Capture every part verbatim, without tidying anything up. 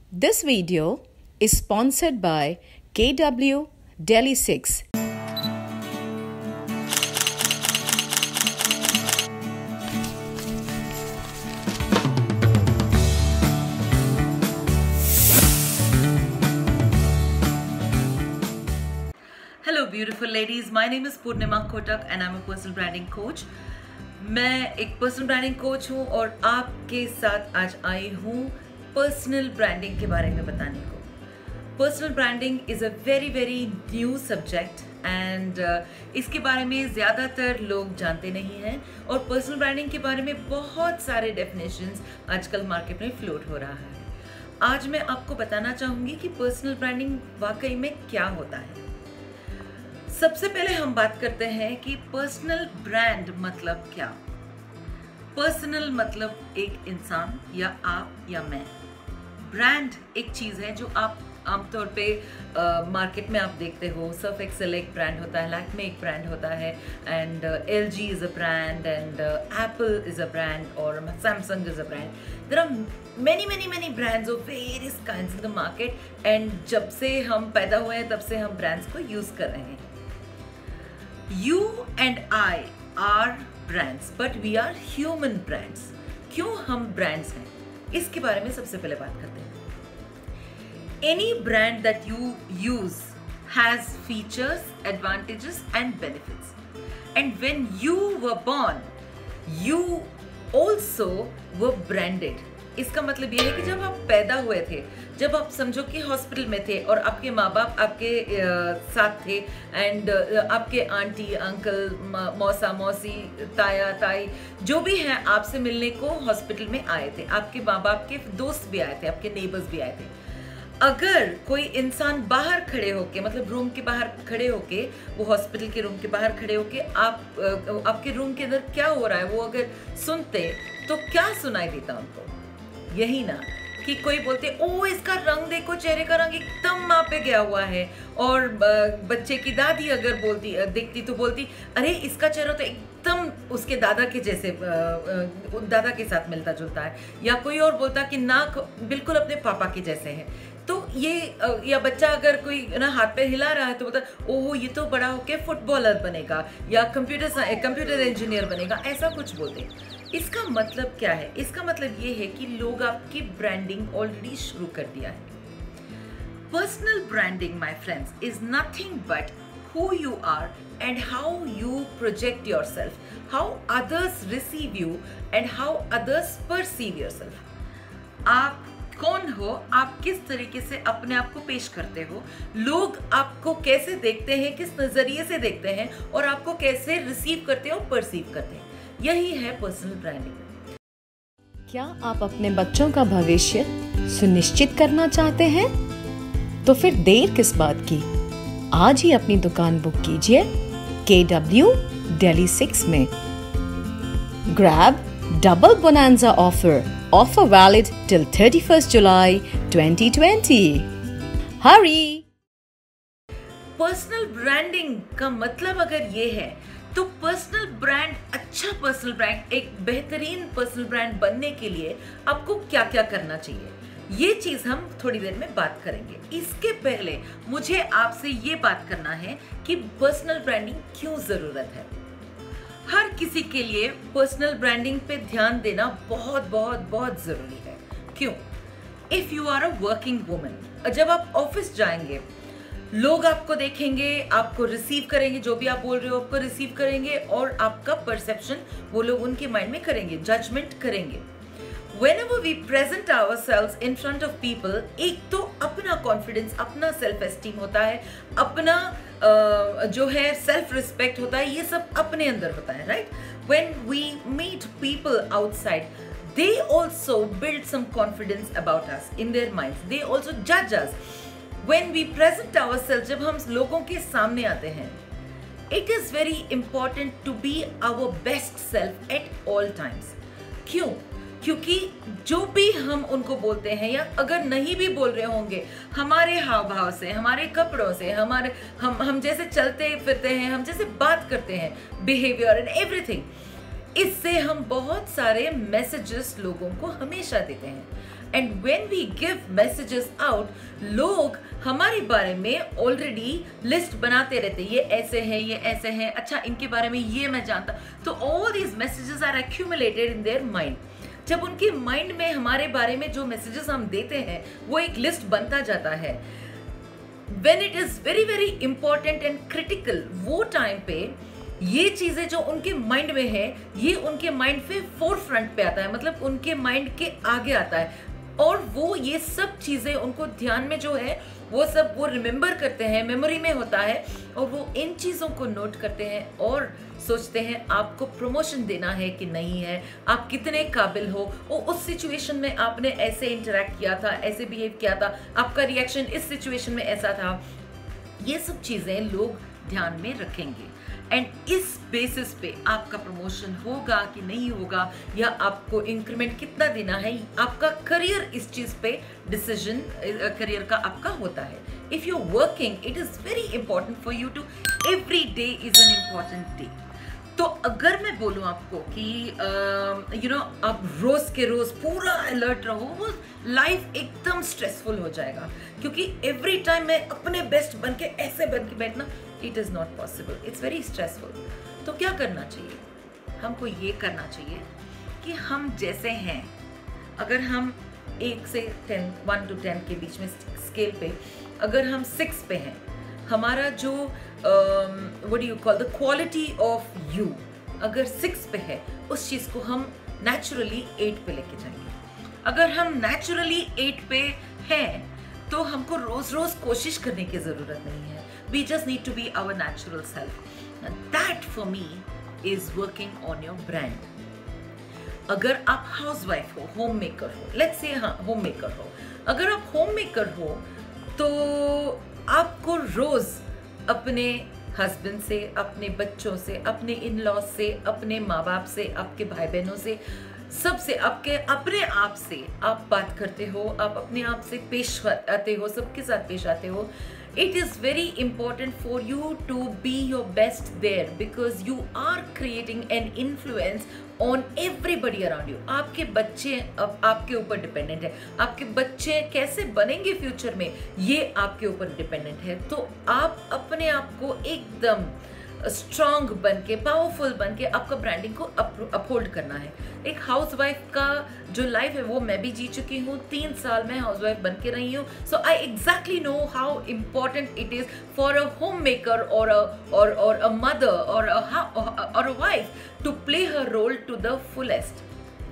This video is sponsored by K W Delhi six. Hello beautiful ladies, my name is Purnima Kotak and I'm a personal branding coach. मैं एक personal branding coach हूँ और आपके साथ आज आई हूँ personal branding के बारे में बताने को. Personal branding is a very very new subject and इसके बारे में ज़्यादातर लोग जानते नहीं हैं और पर्सनल ब्रांडिंग के बारे में बहुत सारे डेफिनेशंस आजकल मार्केट में फ्लोट हो रहा है. आज मैं आपको बताना चाहूँगी कि पर्सनल ब्रांडिंग वाकई में क्या होता है. सबसे पहले हम बात करते हैं कि पर्सनल ब्रांड मतलब क्या. पर्सनल मतलब एक इंसान या आप या मैं. ब्रांड एक चीज़ है जो आप आमतौर पे मार्केट में आप देखते हो. सर्फ एक्सेल एक ब्रांड होता है, लैक्मे एक ब्रांड होता है and L G is a brand and Apple is a brand और Samsung is a brand. There are many many many brands of various kinds in the market and जब से हम पैदा हुए हैं तब से हम ब्रांड्स को यूज़ कर रहे हैं. You and I are brands, but we are human brands. क्यों हम brands हैं? इसके बारे में सबसे पहले बात करते हैं. Any brand that you use has features, advantages, and benefits. And when you were born, you also were branded. इसका मतलब ये है कि जब आप पैदा हुए थे, जब आप समझो कि हॉस्पिटल में थे और आपके माँ बाप आपके साथ थे एंड आपके आंटी अंकल मौसा मौसी ताया ताई जो भी हैं आपसे मिलने को हॉस्पिटल में आए थे. आपके माँ बाप के दोस्त भी आए थे, आपके नेबर्स भी आए थे. अगर कोई इंसान बाहर खड़े होके मतलब रूम के बाहर खड़े होके वो हॉस्पिटल के रूम के बाहर खड़े होके आप आपके रूम के अंदर क्या हो रहा है वो अगर सुनते तो क्या सुनाई देता उनको? यही ना कि कोई बोलते ओ इसका रंग देखो, चेहरे का रंग एकदम माँ पे गया हुआ है. और बच्चे की दादी अगर बोलती देखती तो बोलती अरे इसका चेहरा तो एकदम उसके दादा के जैसे दादा के साथ मिलता जुलता है. या कोई और बोलता कि नाक बिल्कुल अपने पापा के जैसे है. तो ये या बच्चा अगर कोई ना हाथ पे हिला रहा है तो बोलता ओह ये तो बड़ा होके फुटबॉलर बनेगा या कंप्यूटर कंप्यूटर इंजीनियर बनेगा, ऐसा कुछ बोलते. इसका मतलब क्या है? इसका मतलब ये है कि लोग आपकी ब्रांडिंग ऑलरेडी शुरू कर दिया है. Personal branding my friends is nothing but who you are and how you project yourself, how others receive you and how others perceive yourself. आप कौन हो, आप किस तरीके से अपने आप को पेश करते हो, लोग आपको कैसे देखते हैं, किस नजरिए से देखते हैं और आपको कैसे रिसीव करते हो, परसीव करते हैं. यही है पर्सनल ब्रांडिंग. क्या आप अपने बच्चों का भविष्य सुनिश्चित करना चाहते हैं? तो फिर देर किस बात की, आज ही अपनी दुकान बुक कीजिए के डब्ल्यू Delhi six में. Grab double bonanza offer. Offer valid till thirty-first July twenty twenty. Hurry! Personal branding का मतलब अगर ये है तो पर्सनल ब्रांड, अच्छा पर्सनल ब्रांड, एक बेहतरीन पर्सनल ब्रांड बनने के लिए आपको क्या क्या करना चाहिए, ये चीज हम थोड़ी देर में बात करेंगे. इसके पहले मुझे आपसे ये बात करना है कि पर्सनल ब्रांडिंग क्यों जरूरत है. हर किसी के लिए पर्सनल ब्रांडिंग पे ध्यान देना बहुत बहुत बहुत जरूरी है. क्यों? If you are a working woman, जब आप ऑफिस जाएंगे लोग आपको देखेंगे, आपको रिसीव करेंगे, जो भी आप बोल रहे हो आपको रिसीव करेंगे और आपका परसेप्शन वो लोग उनके माइंड में करेंगे, जजमेंट करेंगे. Whenever we present ourselves in front of people, एक तो अपना कॉन्फिडेंस, अपना सेल्फ एस्टीम होता है, अपना uh, जो है सेल्फ रिस्पेक्ट होता है, ये सब अपने अंदर होता है, right? When we meet people outside, they also build some confidence about us in their minds. They also judge us. When we present ourselves, जब हम लोगों के सामने आते हैं, it is very important to be our best self at all times. क्यों? क्योंकि जो भी हम उनको बोलते हैं या अगर नहीं भी बोल रहे होंगे, हमारे हाव भाव से, हमारे कपड़ों से, हमारे हम हम जैसे चलते फिरते हैं, हम जैसे बात करते हैं, बिहेवियर एंड एवरीथिंग, इससे हम बहुत सारे मैसेजेस लोगों को हमेशा देते हैं. And when we give messages out, लोग हमारे बारे में ऑलरेडी लिस्ट बनाते रहते हैं, ये ऐसे हैं, ये ऐसे हैं, अच्छा इनके बारे में ये मैं जानता। तो all these messages are accumulated in their mind. जब उनके माइंड में हमारे बारे में जो मैसेजेस हम देते हैं वो एक लिस्ट बनता जाता है, when it is very very important and critical, वो टाइम पे ये चीजें जो उनके माइंड में है ये उनके माइंड पे फोर फ्रंट पे आता है, मतलब उनके माइंड के आगे आता है, और वो ये सब चीजें उनको ध्यान में जो है वो सब वो रिमेम्बर करते हैं, मेमोरी में होता है, और वो इन चीज़ों को नोट करते हैं और सोचते हैं आपको प्रमोशन देना है कि नहीं है, आप कितने काबिल हो, और उस सिचुएशन में आपने ऐसे इंटरेक्ट किया था, ऐसे बिहेव किया था, आपका रिएक्शन इस सिचुएशन में ऐसा था। ये सब चीज़ें लोग ध्यान में रखेंगे, एंड इस बेसिस पे आपका प्रमोशन होगा कि नहीं होगा, या आपको इंक्रीमेंट कितना देना है, आपका करियर इस चीज पे डिसीजन करियर का आपका होता है। If you are working, it is very important for you to, every day is an important day. तो अगर मैं बोलूँ आपको कि यू नो आप रोज के रोज पूरा अलर्ट रहो, वो लाइफ एकदम स्ट्रेसफुल हो जाएगा, क्योंकि एवरी टाइम मैं अपने बेस्ट बन के ऐसे बन के बैठना, it is not possible, it's very stressful. तो क्या करना चाहिए? हमको ये करना चाहिए कि हम जैसे हैं, अगर हम एक से टेन वन टू टेन के बीच में स्केल पे अगर हम सिक्स पे हैं, हमारा जो what do you call the quality of you अगर सिक्स पे है, उस चीज़ को हम नेचुरली एट पे लेके जाएंगे। अगर हम नेचुरली एट पे हैं तो हमको रोज रोज कोशिश करने की ज़रूरत नहीं है। We just need to be our natural self. And that for me is working on your brand. अगर आप हाउसवाइफ हो, होम मेकर हो, लेट्स से हाँ होम मेकर हो, अगर आप होम मेकर हो तो आपको रोज अपने हस्बैंड से, अपने बच्चों से, अपने इन लॉज से, अपने माँ बाप से, आपके भाई बहनों से, सबसे, आपके अपने आप से आप बात करते हो, आप अपने आप से पेश आते हो, सबके साथ पेश आते हो। It is very important for you to be your best there, because you are creating an influence on everybody around you. आपके बच्चे अब आपके ऊपर डिपेंडेंट है, आपके बच्चे कैसे बनेंगे फ्यूचर में ये आपके ऊपर डिपेंडेंट है। तो आप अपने आप को एकदम स्ट्रॉन्ग बन के, पावरफुल बन के आपका ब्रांडिंग को अपहोल्ड करना है। एक हाउसवाइफ का जो लाइफ है वो मैं भी जी चुकी हूँ, तीन साल में हाउसवाइफ बन के रही हूँ। So I exactly know how important it is for a home maker और और और अ मदर और और a wife to play her role to the fullest.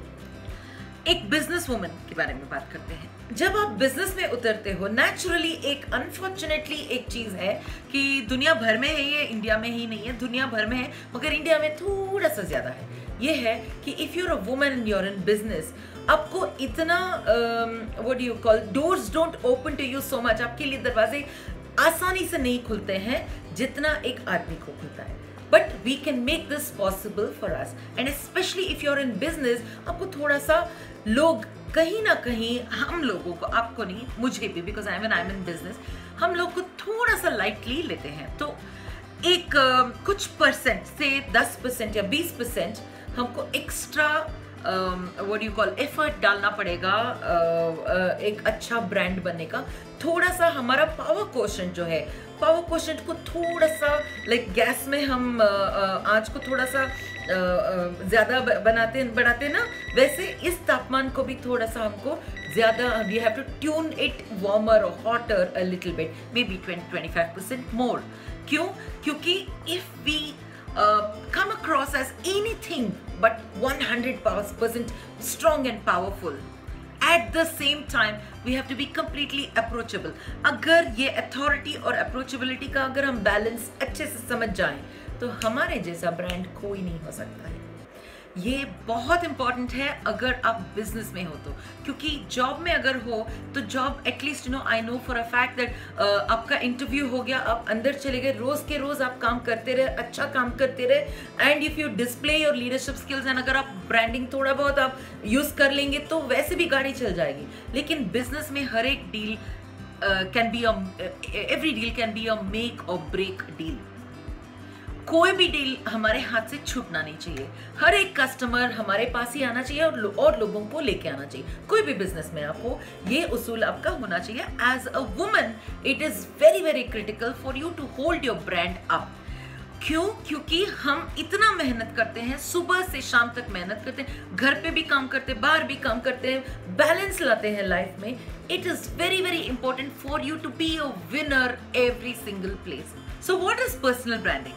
एक बिजनेस वुमन के बारे में बात करते हैं। जब आप बिजनेस में उतरते हो, नेचुरली एक अनफॉर्चुनेटली एक चीज है कि दुनिया भर में है, ये इंडिया में ही नहीं है, दुनिया भर में है, मगर इंडिया में थोड़ा सा ज्यादा है। ये है कि if you're a woman and you're in business, आपको इतना what do you call, doors don't open to you so much, आपके लिए दरवाजे आसानी से नहीं खुलते हैं जितना एक आदमी को खुलता है। But we can make this possible for us, and specially if you are in business, आपको थोड़ा सा लोग कहीं ना कहीं, हम लोगों को, आपको नहीं, मुझे भी, because I am I am in business, हम लोग को थोड़ा सा लाइटली लेते हैं। तो एक uh, कुछ परसेंट से दस परसेंट या बीस परसेंट हमको extra what you call effort डालना पड़ेगा uh, uh, एक अच्छा ब्रांड बनने का। थोड़ा सा हमारा पावर क्वोशंट जो है, पावर क्वोशंट को थोड़ा सा लाइक गैस में हम uh, uh, आँच को थोड़ा सा ज़्यादा बनाते बढ़ाते ना, वैसे इस तापमान को भी थोड़ा सा हमको ज़्यादा, we have to tune it warmer और hotter a little bit, maybe twenty twenty five percent more. क्यों? क्योंकि if we come across as anything but one hundred percent strong and powerful, at the same time we have to be completely approachable. अगर ये authority और approachability का अगर हम balance अच्छे से समझ जाएं तो हमारे जैसा ब्रांड कोई नहीं हो सकता है। ये बहुत इंपॉर्टेंट है अगर आप बिजनेस में हो तो, क्योंकि जॉब में अगर हो तो job at least you know, I know for a fact that आपका इंटरव्यू हो गया, आप अंदर चले गए, रोज के रोज आप काम करते रहे, अच्छा काम करते रहे, and if you display your leadership skills and अगर आप ब्रांडिंग थोड़ा बहुत आप यूज कर लेंगे तो वैसे भी गाड़ी चल जाएगी। लेकिन बिजनेस में हर एक deal can be a, every deal can be a make or break deal. कोई भी डील हमारे हाथ से छूटना नहीं चाहिए। हर एक कस्टमर हमारे पास ही आना चाहिए और, लो, और लोगों को लेके आना चाहिए। कोई भी बिजनेस में आपको ये उसूल आपका होना चाहिए। As a woman it is very very critical for you to hold your brand up. क्यों? क्योंकि हम इतना मेहनत करते हैं, सुबह से शाम तक मेहनत करते हैं, घर पे भी काम करते हैं, बाहर भी काम करते हैं, बैलेंस लाते हैं लाइफ में। It is very very important for you to be a winner every single place. So what is personal branding?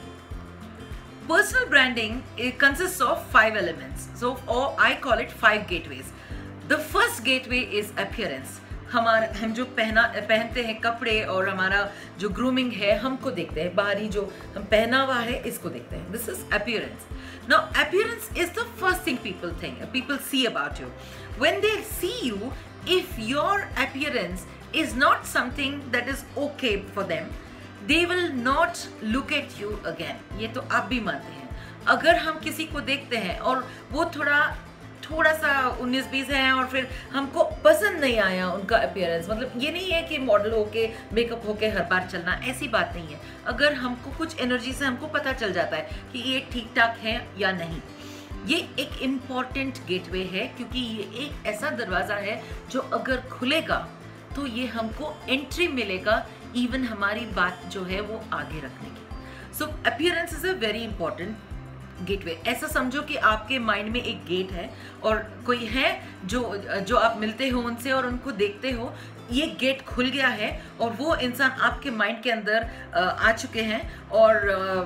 Personal branding it consists of five elements. So, or I call it five gateways. The first gateway is appearance. हमारा हम जो पहना पहनते हैं कपड़े और हमारा जो ग्रूमिंग है हमको देखते हैं, बाहरी जो हम पहना हुआ है इसको देखते हैं। This is appearance. Now, appearance is the first thing people think, people see about you. When they see you, if your appearance is not something that is okay for them, they will not look at you again. ये तो आप भी मानते हैं। अगर हम किसी को देखते हैं और वो थोड़ा थोड़ा सा उन्नीस बीस है और फिर हमको पसंद नहीं आया उनका अपीयरेंस, मतलब ये नहीं है कि मॉडल होके मेकअप होके हर बार चलना, ऐसी बात नहीं है। अगर हमको कुछ एनर्जी से हमको पता चल जाता है कि ये ठीक ठाक है या नहीं, ये एक इम्पॉर्टेंट गेटवे है, क्योंकि ये एक ऐसा दरवाज़ा है जो अगर खुलेगा तो ये हमको एंट्री मिलेगा इवन हमारी बात जो है वो आगे रखने की। So appearance is a very important gateway. ऐसा समझो कि आपके माइंड में एक गेट है और कोई है जो जो आप मिलते हो उनसे और उनको देखते हो, ये गेट खुल गया है और वो इंसान आपके माइंड के अंदर आ चुके हैं और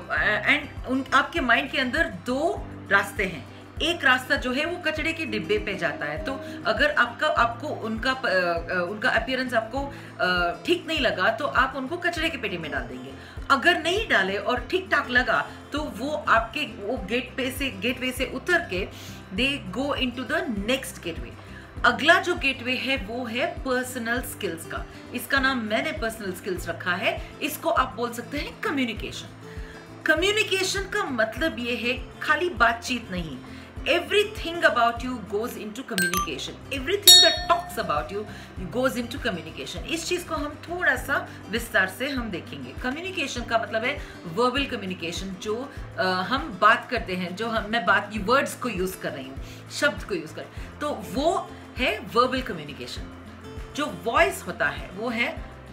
एंड उन आपके माइंड के अंदर दो रास्ते हैं। एक रास्ता जो है वो कचड़े के डिब्बे पे जाता है। तो अगर आपका आपको उनका उनका अपीयरेंस आपको ठीक नहीं लगा तो आप उनको कचड़े के पेटी में डाल देंगे। अगर नहीं डाले और ठीक ठाक लगा तो वो आपके वो गेट पे से गेटवे से उतर के they go into the next gateway. अगला जो गेटवे है वो है पर्सनल स्किल्स का। इसका नाम मैंने पर्सनल स्किल्स रखा है। इसको आप बोल सकते हैं कम्युनिकेशन। कम्युनिकेशन का मतलब ये है खाली बातचीत नहीं। Everything about you goes into communication. Everything that talks about you goes into communication. इस चीज को हम थोड़ा सा विस्तार से हम देखेंगे। Communication का मतलब है verbal communication, जो आ, हम बात करते हैं, जो हम मैं बात वर्ड्स को यूज कर रही हूँ, शब्द को यूज कर, तो वो है verbal communication। जो वॉइस होता है वो है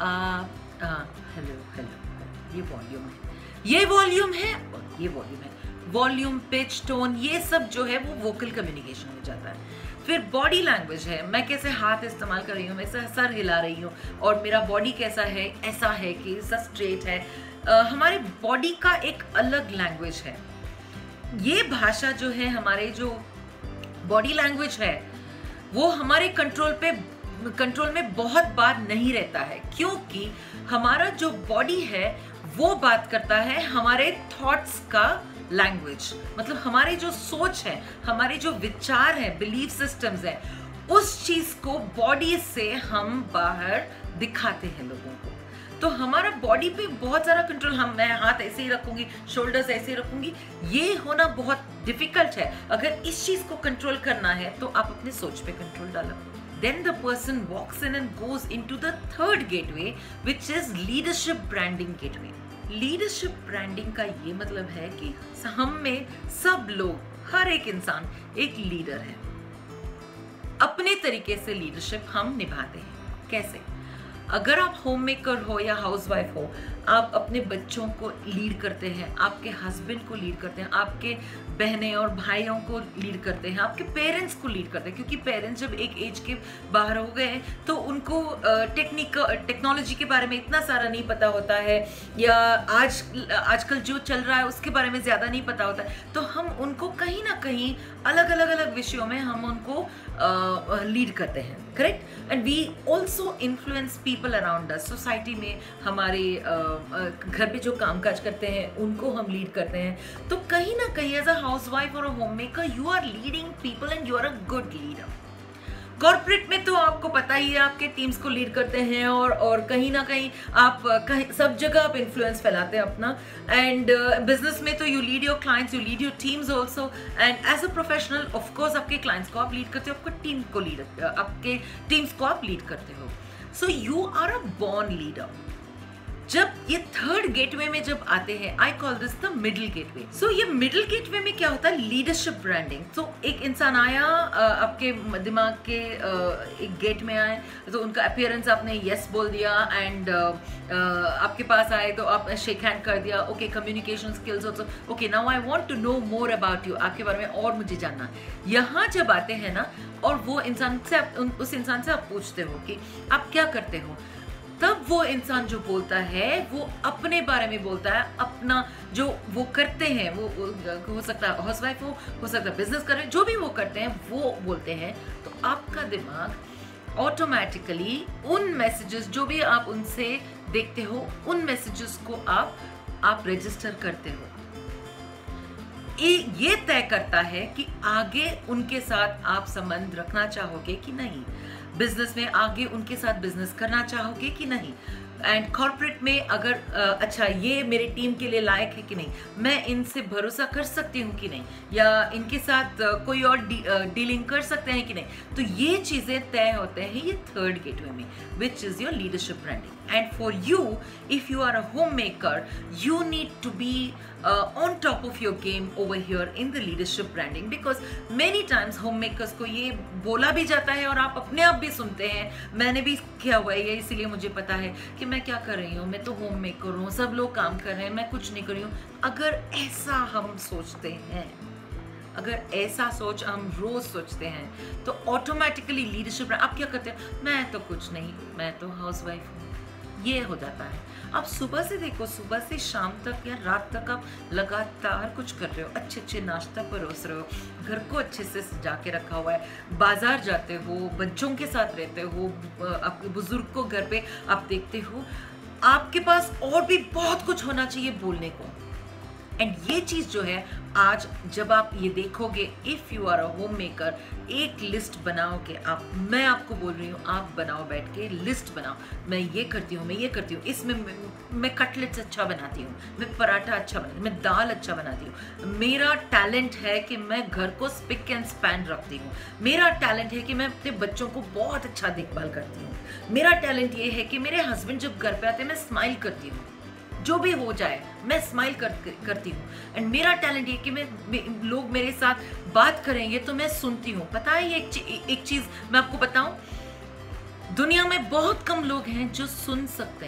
हेलो हेलो, ये वॉल्यूम है, ये वॉल्यूम है और ये वॉल्यूम है। वॉल्यूम, पिच, टोन, ये सब जो है वो वोकल कम्युनिकेशन में जाता है। फिर बॉडी लैंग्वेज है, मैं कैसे हाथ इस्तेमाल कर रही हूँ, मैं ऐसा सर हिला रही हूँ और मेरा बॉडी कैसा है, ऐसा है कि ऐसा स्ट्रेट है। आ, हमारे बॉडी का एक अलग लैंग्वेज है। ये भाषा जो है, हमारे जो बॉडी लैंग्वेज है वो हमारे कंट्रोल पे कंट्रोल में बहुत बार नहीं रहता है, क्योंकि हमारा जो बॉडी है वो बात करता है हमारे थॉट्स का लैंग्वेज। मतलब हमारी जो सोच है, हमारे जो विचार है, बिलीफ सिस्टम्स है, उस चीज को बॉडी से हम बाहर दिखाते हैं लोगों को। तो हमारा बॉडी पे बहुत सारा कंट्रोल, हम मैं हाथ ऐसे ही रखूंगी, शोल्डर्स ऐसे ही रखूंगी, ये होना बहुत डिफिकल्ट है। अगर इस चीज को कंट्रोल करना है तो आप अपने सोच पे कंट्रोल डालो। Then the person walks in and goes into the third gateway, which is leadership branding gateway. Leadership branding का ये मतलब है कि हम में सब लोग, हर एक इंसान एक लीडर है। अपने तरीके से लीडरशिप हम निभाते हैं। कैसे? अगर आप होम मेकर हो या हाउसवाइफ हो, आप अपने बच्चों को लीड करते हैं, आपके हस्बैंड को लीड करते हैं, आपके बहनें और भाइयों को लीड करते हैं, आपके पेरेंट्स को लीड करते हैं, क्योंकि पेरेंट्स जब एक एज के बाहर हो गए हैं तो उनको टेक्निक टेक्नोलॉजी के बारे में इतना सारा नहीं पता होता है, या आज आजकल जो चल रहा है उसके बारे में ज़्यादा नहीं पता होता है। तो हम उनको कहीं ना कहीं अलग अलग अलग विषयों में हम उनको लीड करते हैं, correct. And we also influence people around us. Society में हमारे घर पे जो कामकाज करते हैं उनको हम लीड करते हैं। तो कहीं ना कहीं एज अ हाउसवाइफ और a homemaker you are leading people and you are a good leader. Corporate में तो आपको पता ही है, आपके टीम्स को लीड करते हैं और और कहीं ना कहीं आप कहीं सब जगह आप इन्फ्लुएंस फैलाते हैं अपना। एंड बिजनेस में तो you lead your clients, you lead your teams also. And as a professional of course आपके क्लाइंट्स को आप लीड करते हो, आपको टीम को लीड आपके टीम्स को आप लीड करते हो। So you are a born leader. जब ये थर्ड गेटवे में जब आते हैं, I call this the middle gateway. सो ये मिडिल गेटवे में क्या होता है, लीडरशिप ब्रांडिंग। तो एक इंसान आया आपके दिमाग के एक गेट में आए, तो उनका अपीयरेंस आपने यस बोल दिया, एंड आपके पास आए तो आप शेक हैंड कर दिया, okay communication skills also, okay now I want to know more about you, आपके बारे में और मुझे जानना है। यहाँ जब आते हैं ना, और वो इंसान से आप, उस इंसान से आप पूछते हो कि आप क्या करते हो, तब वो इंसान जो बोलता है वो अपने बारे में बोलता है, अपना जो वो करते हैं, वो, वो हो सकता है हाउसवाइफ हो हो सकता है बिजनेस कर रहे हैं, जो भी वो करते हैं वो बोलते हैं। तो आपका दिमाग ऑटोमेटिकली उन मैसेजेस जो भी आप उनसे देखते हो, उन मैसेजेस को आप आप रजिस्टर करते हो। ये तय करता है कि आगे उनके साथ आप संबंध रखना चाहोगे कि नहीं, बिजनेस में आगे उनके साथ बिजनेस करना चाहोगे कि नहीं, एंड कॉर्पोरेट में अगर अच्छा ये मेरे टीम के लिए लायक है कि नहीं, मैं इनसे भरोसा कर सकती हूँ कि नहीं, या इनके साथ कोई और डी, डीलिंग कर सकते हैं कि नहीं। तो ये चीजें तय होते हैं ये थर्ड गेटवे में, which is your leadership branding. And for you, if you are a home maker, you need to be on top of your game over here in the leadership branding, because many times home makers को ये बोला भी जाता है और आप अपने आप भी सुनते हैं, मैंने भी किया हुआ है ये, इसीलिए मुझे पता है कि मैं क्या कर रही हूँ, मैं तो होम मेकर हूँ, सब लोग काम कर रहे हैं, मैं कुछ नहीं कर रही हूँ। अगर ऐसा हम सोचते हैं, अगर ऐसा सोच हम रोज सोचते हैं, तो ऑटोमेटिकली लीडरशिप, आप क्या करते हैं, मैं तो कुछ नहीं, मैं तो हाउसवाइफ हूँ, ये हो जाता है। आप सुबह से देखो, सुबह से शाम तक या रात तक आप लगातार कुछ कर रहे हो, अच्छे अच्छे नाश्ता परोस रहे हो, घर को अच्छे से सजा के रखा हुआ है, बाजार जाते हो, बच्चों के साथ रहते हो, आपके बुजुर्ग को घर पे आप देखते हो, आपके पास और भी बहुत कुछ होना चाहिए बोलने को। एंड ये चीज जो है, आज जब आप ये देखोगे, if you are a home maker, एक लिस्ट बनाओगे आप, मैं आपको बोल रही हूँ, आप बनाओ, बैठ के लिस्ट बनाओ, मैं ये करती हूँ, मैं ये करती हूँ, इसमें मैं, मैं कटलेट्स अच्छा बनाती हूँ, मैं पराठा अच्छा बनाती हूँ, मैं दाल अच्छा बनाती हूँ, मेरा टैलेंट है कि मैं घर को स्पिक एंड स्पैन रखती हूँ, मेरा टैलेंट है कि मैं अपने बच्चों को बहुत अच्छा देखभाल करती हूँ, मेरा टैलेंट ये है कि मेरे हस्बैंड जब घर पे आते हैं मैं स्माइल करती हूँ, जो भी हो जाए मैं स्माइल कर, करती हूँ। एंड मेरा टैलेंट ये कि मैं, लोग मेरे साथ बात करेंगे तो मैं सुनती हूँ। पता है, एक, एक चीज मैं आपको बताऊं, दुनिया में बहुत कम लोग हैं जो सुन सकते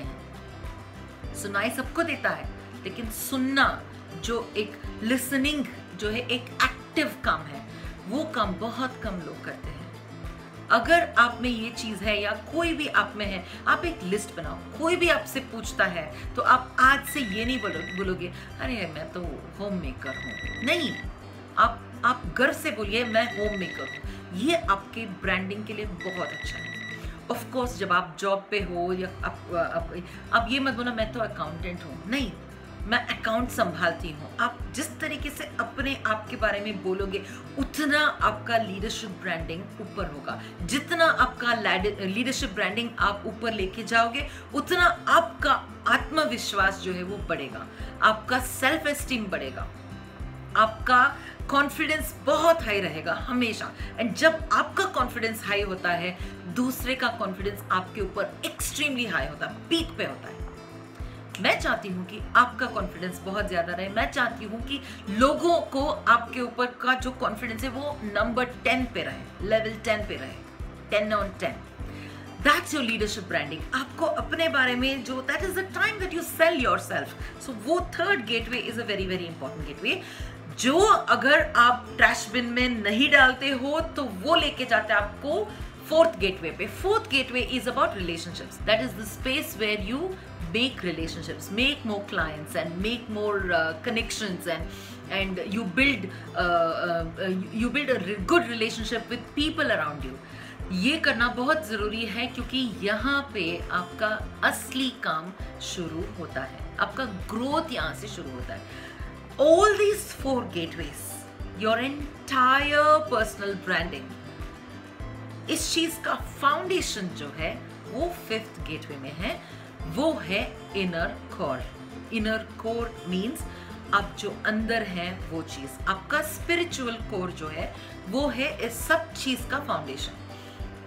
हैं। सुनाई सबको देता है, लेकिन सुनना जो एक लिसनिंग जो है, एक एक्टिव काम है, वो काम बहुत कम लोग करते हैं। अगर आप में ये चीज है, या कोई भी आप में है, आप एक लिस्ट बनाओ। कोई भी आपसे पूछता है तो आप आज से ये नहीं बोलो बोलोगे अरे मैं तो होम मेकर हूँ, नहीं, आप आप गर्व से बोलिए मैं होम मेकर हूँ। ये आपके ब्रांडिंग के लिए बहुत अच्छा है। ऑफ कोर्स जब आप जॉब पे हो, या आप, आप, आप ये मत बोलना मैं तो अकाउंटेंट हूँ, नहीं, मैं अकाउंट संभालती हूँ। आप जिस तरीके से अपने आप के बारे में बोलोगे, उतना आपका लीडरशिप ब्रांडिंग ऊपर होगा। जितना आपका लीडरशिप ब्रांडिंग आप ऊपर लेके जाओगे, उतना आपका आत्मविश्वास जो है वो बढ़ेगा, आपका सेल्फ एस्टीम बढ़ेगा, आपका कॉन्फिडेंस बहुत हाई रहेगा हमेशा। एंड जब आपका कॉन्फिडेंस हाई होता है, दूसरे का कॉन्फिडेंस आपके ऊपर एक्सट्रीमली हाई होता है, पीक पे होता है। मैं चाहती हूँ कि आपका कॉन्फिडेंस बहुत ज्यादा रहे। मैं चाहती हूँ कि लोगों को आपके ऊपर का जो कॉन्फिडेंस है वो नंबर टेन पे रहे, लेवल टेन पे रहे, ten on ten. That's your leadership branding. आपको अपने बारे में जो, that is the time that you sell yourself. So वो third gateway is a very very important gateway, जो अगर आप ट्रैश बिन में नहीं डालते हो तो वो लेके जाते हैं आपको फोर्थ गेटवे पे। Fourth gateway is about relationships. That is the space where you make relationships, make more clients and make more uh, connections, and and you build uh, uh, you build a good relationship with people around you. ये करना बहुत जरूरी है, क्योंकि यहाँ पे आपका असली काम शुरू होता है, आपका ग्रोथ यहाँ से शुरू होता है। All these four gateways, your entire personal branding, इस चीज का फाउंडेशन जो है वो फिफ्थ गेटवे में है, वो है inner core. Inner core means आप जो अंदर है वो चीज, आपका स्पिरिचुअल कोर जो है वो है इस सब चीज का फाउंडेशन।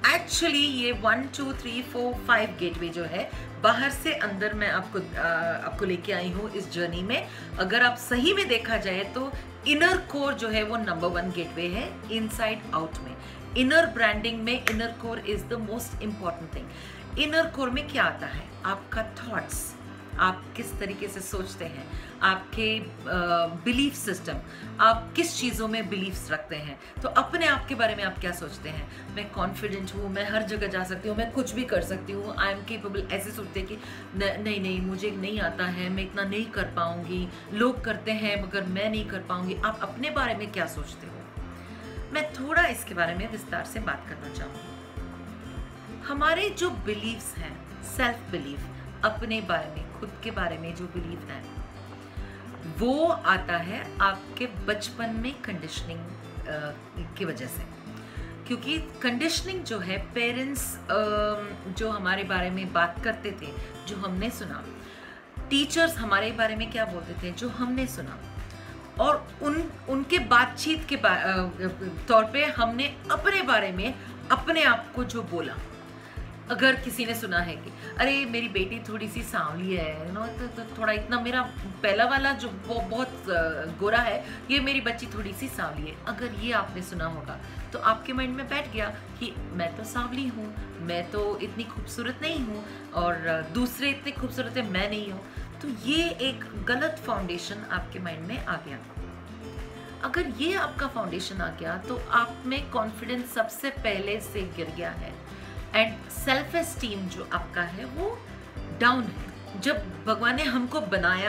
एक्चुअली ये one two three four five gateway जो है बाहर से अंदर मैं आपको आ, आपको लेके आई हूँ इस जर्नी में। अगर आप सही में देखा जाए तो इनर कोर जो है वो नंबर वन गेटवे है इनसाइड आउट में। इनर ब्रांडिंग में inner core is the most important thing. Inner core में क्या आता है? आपका थॉट्स, आप किस तरीके से सोचते हैं, आपके बिलीफ uh, सिस्टम, आप किस चीज़ों में बिलीफ्स रखते हैं। तो अपने आप के बारे में आप क्या सोचते हैं? मैं कॉन्फिडेंट हूँ, मैं हर जगह जा सकती हूँ, मैं कुछ भी कर सकती हूँ, आई एम केपेबल। ऐसे सोचते हैं कि न, नहीं नहीं मुझे नहीं आता है, मैं इतना नहीं कर पाऊँगी, लोग करते हैं मगर मैं नहीं कर पाऊँगी। आप अपने बारे में क्या सोचते हो? मैं थोड़ा इसके बारे में विस्तार से बात करना चाहूँगी। हमारे जो बिलीव्स हैं, सेल्फ बिलीफ, अपने बारे में, खुद के बारे में जो बिलीफ है, वो आता है आपके बचपन में कंडीशनिंग की वजह से। क्योंकि कंडीशनिंग जो है, पेरेंट्स जो हमारे बारे में बात करते थे, जो हमने सुना, टीचर्स हमारे बारे में क्या बोलते थे, जो हमने सुना, और उन उनके बातचीत के तौर पे हमने अपने बारे में अपने आप को जो बोला। अगर किसी ने सुना है कि अरे मेरी बेटी थोड़ी सी सांवली है, नो तो, तो थोड़ा इतना, मेरा पहला वाला जो वो बहुत गोरा है, ये मेरी बच्ची थोड़ी सी सांवली है, अगर ये आपने सुना होगा तो आपके माइंड में बैठ गया कि मैं तो सांवली हूँ, मैं तो इतनी खूबसूरत नहीं हूँ, और दूसरे इतने खूबसूरत है, मैं नहीं हूँ। तो ये एक गलत फाउंडेशन आपके माइंड में आ गया। अगर ये आपका फाउंडेशन आ गया तो आप में कॉन्फिडेंस सबसे पहले से गिर गया है, एंड सेल्फ एस्टीम जो आपका है वो डाउन है। जब भगवान ने हमको बनाया,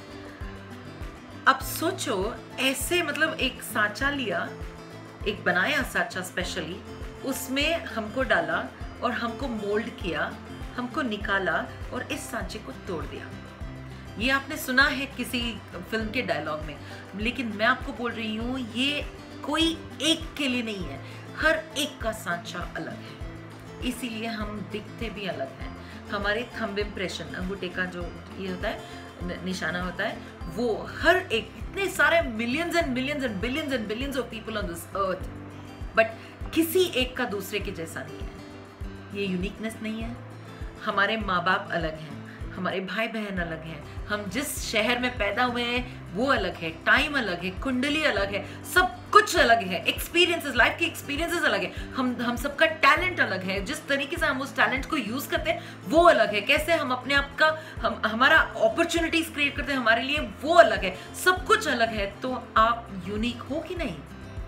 अब सोचो ऐसे, मतलब एक सांचा लिया, एक बनाया सांचा स्पेशली, उसमें हमको डाला और हमको मोल्ड किया, हमको निकाला और इस सांचे को तोड़ दिया। ये आपने सुना है किसी फिल्म के डायलॉग में, लेकिन मैं आपको बोल रही हूँ ये कोई एक के लिए नहीं है, हर एक का सांचा अलग है, इसीलिए हम दिखते भी अलग हैं। हमारे थंब इम्प्रेशन, अंगूठे का जो ये होता है, निशाना होता है, वो हर एक, इतने सारे millions and millions and billions and billions of people on this earth, but किसी एक का दूसरे के जैसा नहीं है। ये यूनिकनेस नहीं है। हमारे माँ बाप अलग हैं, हमारे भाई बहन अलग हैं, हम जिस शहर में पैदा हुए हैं वो अलग है, टाइम अलग है, कुंडली अलग है, सब कुछ अलग है, एक्सपीरियंसेस, लाइफ के एक्सपीरियंसेस अलग है, हम हम सबका टैलेंट अलग है, जिस तरीके से हम उस टैलेंट को यूज करते हैं वो अलग है, कैसे हम अपने आप का, हम हमारा अपॉर्चुनिटीज क्रिएट करते हैं हमारे लिए, वो अलग है, सब कुछ अलग है। तो आप यूनिक हो कि नहीं?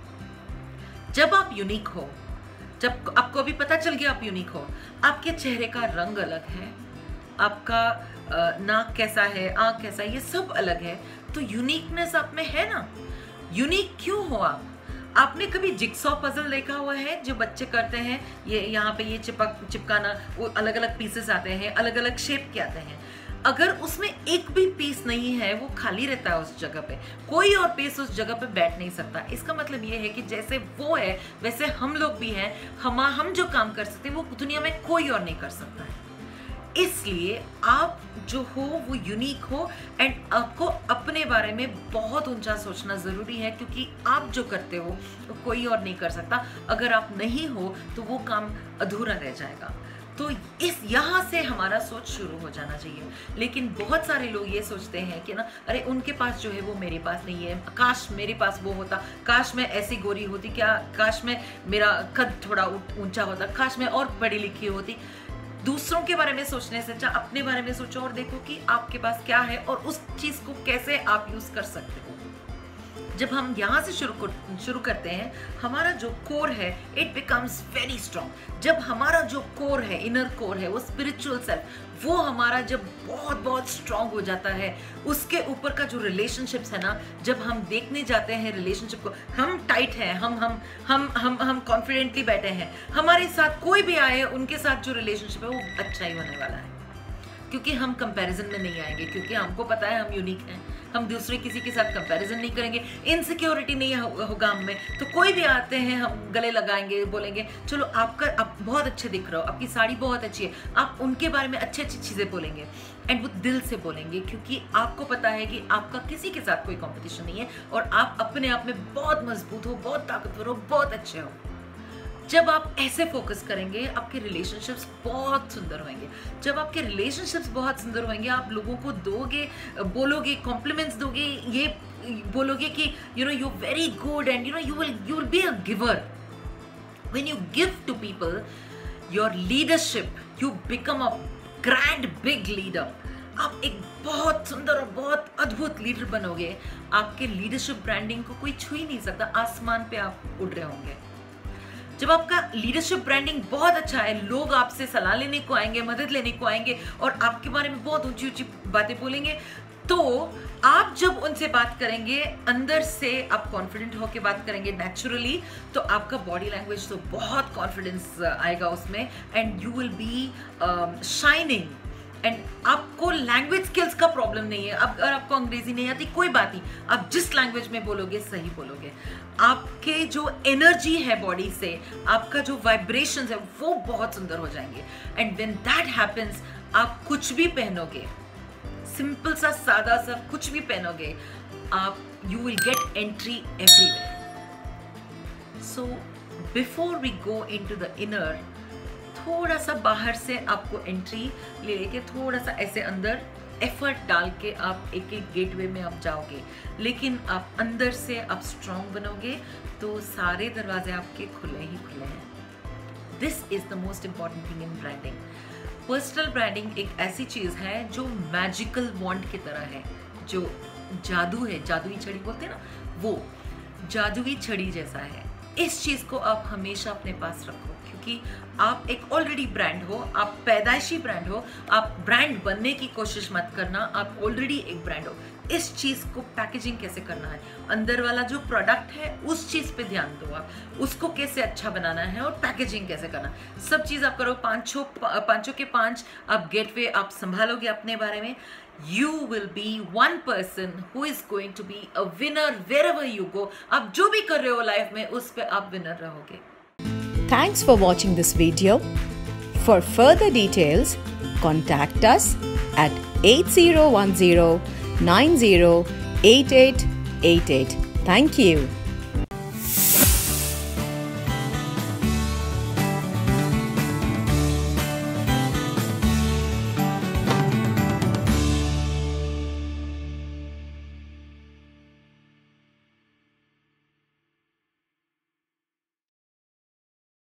जब आप यूनिक हो, जब आपको अभी पता चल गया आप यूनिक हो, आपके चेहरे का रंग अलग है, आपका नाक कैसा है, आँख कैसा है, ये सब अलग है, तो यूनिकनेस आप में है ना। यूनिक क्यों हो आप? आपने कभी जिक्सॉ पजल देखा हुआ है जो बच्चे करते हैं, ये यहाँ पे ये चिपक चिपकाना, वो अलग अलग पीसेस आते हैं, अलग अलग शेप के आते हैं, अगर उसमें एक भी पीस नहीं है, वो खाली रहता है उस जगह पे, कोई और पीस उस जगह पे बैठ नहीं सकता। इसका मतलब ये है कि जैसे वो है वैसे हम लोग भी हैं, हम हम जो काम कर सकते हैं वो दुनिया में कोई और नहीं कर सकता है। इसलिए आप जो हो वो यूनिक हो, एंड आपको अपने बारे में बहुत ऊंचा सोचना ज़रूरी है, क्योंकि आप जो करते हो तो कोई और नहीं कर सकता। अगर आप नहीं हो तो वो काम अधूरा रह जाएगा। तो इस यहाँ से हमारा सोच शुरू हो जाना चाहिए। लेकिन बहुत सारे लोग ये सोचते हैं कि ना, अरे उनके पास जो है वो मेरे पास नहीं है, काश मेरे पास वो होता, काश मैं ऐसी गोरी होती, क्या काश मैं, मेरा कद थोड़ा ऊंचा होता, काश मैं और पढ़ी लिखी होती। दूसरों के बारे में सोचने से अच्छा अपने बारे में सोचो और देखो कि आपके पास क्या है और उस चीज को कैसे आप यूज कर सकते हो। जब हम यहाँ से शुरू शुरू करते हैं, हमारा जो कोर है इट बिकम्स वेरी स्ट्रॉन्ग। जब हमारा जो कोर है, इनर कोर है, वो स्पिरिचुअल सेल्फ, वो हमारा जब बहुत बहुत स्ट्रॉन्ग हो जाता है, उसके ऊपर का जो रिलेशनशिप्स है ना, जब हम देखने जाते हैं रिलेशनशिप को, हम टाइट हैं, हम हम हम हम हम कॉन्फिडेंटली बैठे हैं, हमारे साथ कोई भी आए उनके साथ जो रिलेशनशिप है वो अच्छा ही होने वाला है, क्योंकि हम कंपैरिजन में नहीं आएंगे, क्योंकि हमको पता है हम यूनिक हैं, हम दूसरे किसी के साथ कंपैरिजन नहीं करेंगे, इनसिक्योरिटी नहीं होगा हम में। तो कोई भी आते हैं हम गले लगाएंगे, बोलेंगे चलो आपका, आप बहुत अच्छे दिख रहे हो, आपकी साड़ी बहुत अच्छी है, आप उनके बारे में अच्छी अच्छी चीज़ें बोलेंगे, एंड वो दिल से बोलेंगे, क्योंकि आपको पता है कि आपका किसी के साथ कोई कॉम्पिटिशन नहीं है और आप अपने आप में बहुत मजबूत हो, बहुत ताकतवर हो, बहुत अच्छे हो। जब आप ऐसे फोकस करेंगे आपके रिलेशनशिप्स बहुत सुंदर होंगे। जब आपके रिलेशनशिप्स बहुत सुंदर होंगे, आप लोगों को दोगे, बोलोगे, कॉम्प्लीमेंट्स दोगे, ये बोलोगे कि you know you are very good and you know you will you will be a giver. When you give to people your leadership, you become a grand big leader. आप एक बहुत सुंदर और बहुत अद्भुत लीडर बनोगे। आपके लीडरशिप ब्रांडिंग को कोई छू ही नहीं सकता, आसमान पे आप उड़ रहे होंगे। जब आपका लीडरशिप ब्रांडिंग बहुत अच्छा है, लोग आपसे सलाह लेने को आएंगे, मदद लेने को आएंगे और आपके बारे में बहुत ऊंची ऊंची बातें बोलेंगे। तो आप जब उनसे बात करेंगे, अंदर से आप कॉन्फिडेंट होकर बात करेंगे नेचुरली, तो आपका बॉडी लैंग्वेज तो बहुत कॉन्फिडेंस आएगा उसमें and you will be shining. And आपको लैंग्वेज स्किल्स का प्रॉब्लम नहीं है। अब अगर आपको अंग्रेजी नहीं आती कोई बात नहीं, आप जिस लैंग्वेज में बोलोगे सही बोलोगे। आपके जो एनर्जी है बॉडी से, आपका जो वाइब्रेशंस है वो बहुत सुंदर हो जाएंगे। एंड व्हेन दैट हैपेंस, आप कुछ भी पहनोगे, सिंपल सा सादा सा कुछ भी पहनोगे, आप you will get entry everywhere. So before we go into the inner, थोड़ा सा बाहर से आपको एंट्री ले लेके थोड़ा सा ऐसे अंदर एफर्ट डाल के आप एक एक गेटवे में आप जाओगे, लेकिन आप अंदर से आप स्ट्रांग बनोगे तो सारे दरवाजे आपके खुले ही खुले हैं। This is the most important thing in branding. Personal branding एक ऐसी चीज है जो मैजिकल वॉन्ड की तरह है, जो जादू है, जादुई छड़ी बोलते हैं ना, वो जादुई छड़ी जैसा है। इस चीज को आप हमेशा अपने पास रखो, क्योंकि आप एक ऑलरेडी ब्रांड हो, आप पैदाइशी ब्रांड हो। आप ब्रांड बनने की कोशिश मत करना, आप ऑलरेडी एक ब्रांड हो। इस चीज को पैकेजिंग कैसे करना है, अंदर वाला जो प्रोडक्ट है उस चीज पे ध्यान दो, आप उसको कैसे अच्छा बनाना है और पैकेजिंग कैसे करना, सब चीज आप करो। पांचों पांचों के पांच आप गेटवे आप संभालोगे अपने बारे में। You will be one person who is going to be a winner wherever you go. आप जो भी कर रहे हो लाइफ में, उस पे आप विनर रहोगे। Thanks for watching this video. For further details, contact us at eight zero one zero nine zero eight eight eight eight. Thank you.